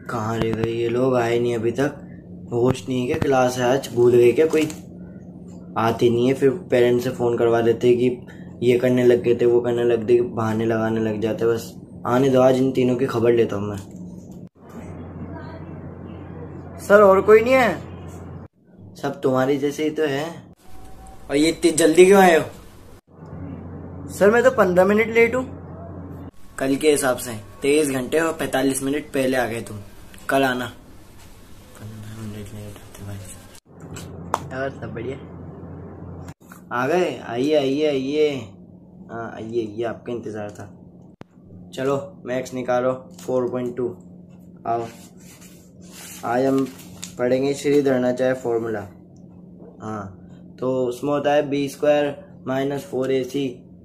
कहाँ रह गए ये लोग, आए नहीं अभी तक। होश नहीं है क्या, क्लास है आज, भूल गए क्या? कोई आते नहीं है, फिर पेरेंट्स से फ़ोन करवा देते कि ये करने लग गए थे, वो करने लग गए, बहाने लगाने लग जाते। बस आने दो, आज इन तीनों की खबर लेता हूँ मैं। सर और कोई नहीं है? सब तुम्हारी जैसे ही तो है। और ये इतनी जल्दी क्यों आए हो? सर मैं तो 15 मिनट लेट हूँ। कल के हिसाब से 23 घंटे और 45 मिनट पहले आ गए तुम। कल आना। 15 मिनट लेट होते भाई। और सब बढ़िया? आ गए? आइए आइए आइए। हाँ आइए आइए, आपका इंतज़ार था। चलो मैथ्स निकालो 4.2। आओ, आज हम पढ़ेंगे श्रीधरनाचार्य फॉर्मूला। हाँ, तो उसमें होता है b² - 4ac।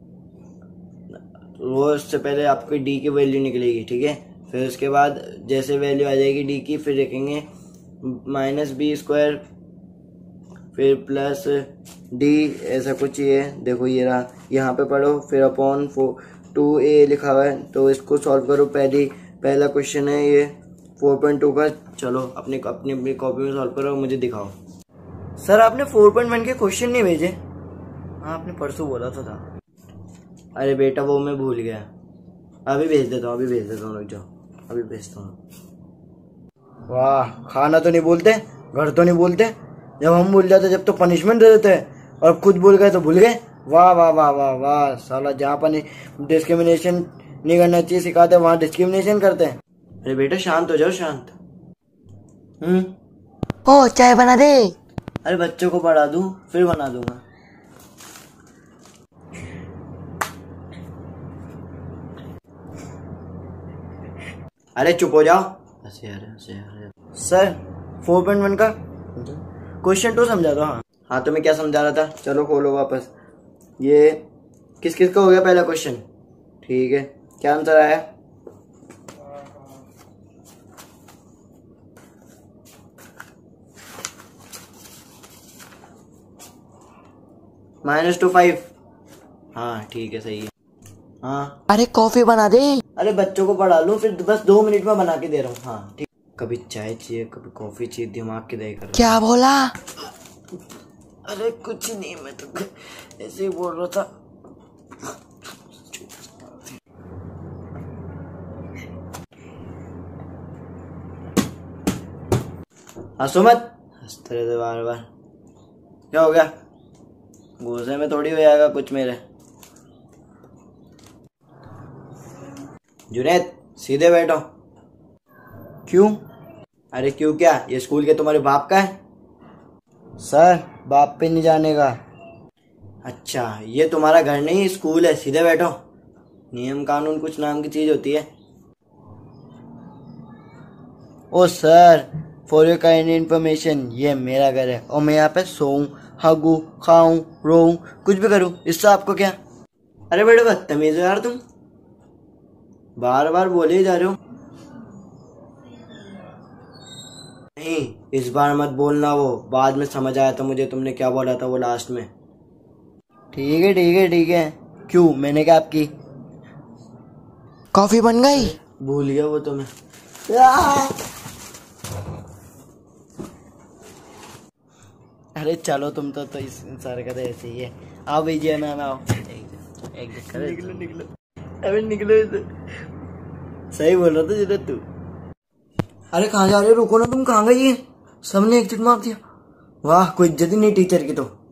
रोज से पहले आपकी डी की वैल्यू निकलेगी, ठीक है। फिर उसके बाद जैसे वैल्यू आ जाएगी डी की, फिर लिखेंगे -b², फिर प्लस डी, ऐसा कुछ ही है। देखो ये रहा, यहाँ पे पढ़ो। फिर अपॉन 2a लिखा हुआ है, तो इसको सॉल्व करो। पहला क्वेश्चन है ये 4.2 का। चलो अपनी कॉपी में सॉल्व करो, मुझे दिखाओ। सर आपने 4.1 के क्वेश्चन नहीं भेजे? हाँ आपने परसों बोला था। अरे बेटा वो मैं भूल गया। अभी भेज देता हूँ, रुक जाओ, अभी भेजता हूँ। वाह, खाना तो नहीं बोलते, घर तो नहीं बोलते। जब हम भूल जाते जब तो पनिशमेंट दे देते हैं, और खुद भूल गए तो भूल गए। वाह वाह वाह वाह वाह, साला जहाँ पर डिस्क्रिमिनेशन नहीं करना चाहिए सिखाते, वहाँ डिस्क्रिमिनेशन करते हैं। अरे बेटा शांत हो जाओ, शांत। ओ चाय बना दे। अरे बच्चों को पढ़ा दूं, फिर बना दूंगा। अरे चुप हो जाओ। सर 4.1 का क्वेश्चन 2 समझा दो। हाँ तो मैं क्या समझा रहा था, चलो खोलो वापस। ये किस किस का हो गया पहला क्वेश्चन? ठीक है, क्या आंसर आया? -25। हाँ ठीक है, सही है। हाँ अरे कॉफी बना दे। अरे बच्चों को पढ़ा लूं, फिर बस 2 मिनट में बना के दे रहा हूँ। हाँ ठीक। कभी चाय चाहिए, कभी कॉफी चाहिए, दिमाग की दही कर। क्या बोला? अरे कुछ नहीं, मैं तो ऐसे ही बोल रहा था। हंसो मत, हंसते रहते बार बार। क्या हो गया? गुस्से में थोड़ी हो जाएगा कुछ मेरे। जुनैद सीधे बैठो। क्यों? अरे क्यों क्या, ये स्कूल के तुम्हारे बाप का है? सर बाप पे नहीं जाने का। अच्छा, ये तुम्हारा घर नहीं स्कूल है, सीधे बैठो। नियम कानून कुछ नाम की चीज होती है। Oh sir, for your kind information, ये मेरा घर है और मैं यहाँ पे सोऊं, हगूं, खाऊं, रोऊं, कुछ भी करूं, इससे आपको क्या? अरे बेटे बदतमीज हो यार तुम, बार बार बोले ही जा रहे हो। नहीं इस बार मत बोलना, वो बाद में समझ आया था मुझे तुमने क्या बोला था वो लास्ट में। ठीक है ठीक है ठीक है। क्यों, मैंने क्या आपकी? कॉफी बन गई? भूल गया वो तुम्हें। अरे चलो तुम तो इस सारे का तो ऐसे ही है। आओ भैया ना आओ, निकलो निकलो, अबे निकलो इधर। सही बोल रहा था जिधर तू। अरे कहाँ जा रहे हो, रुको ना, तुम कहाँ गई? सबने एक चिट मार दिया। वाह, कोई इज्जत ही नहीं टीचर की तो।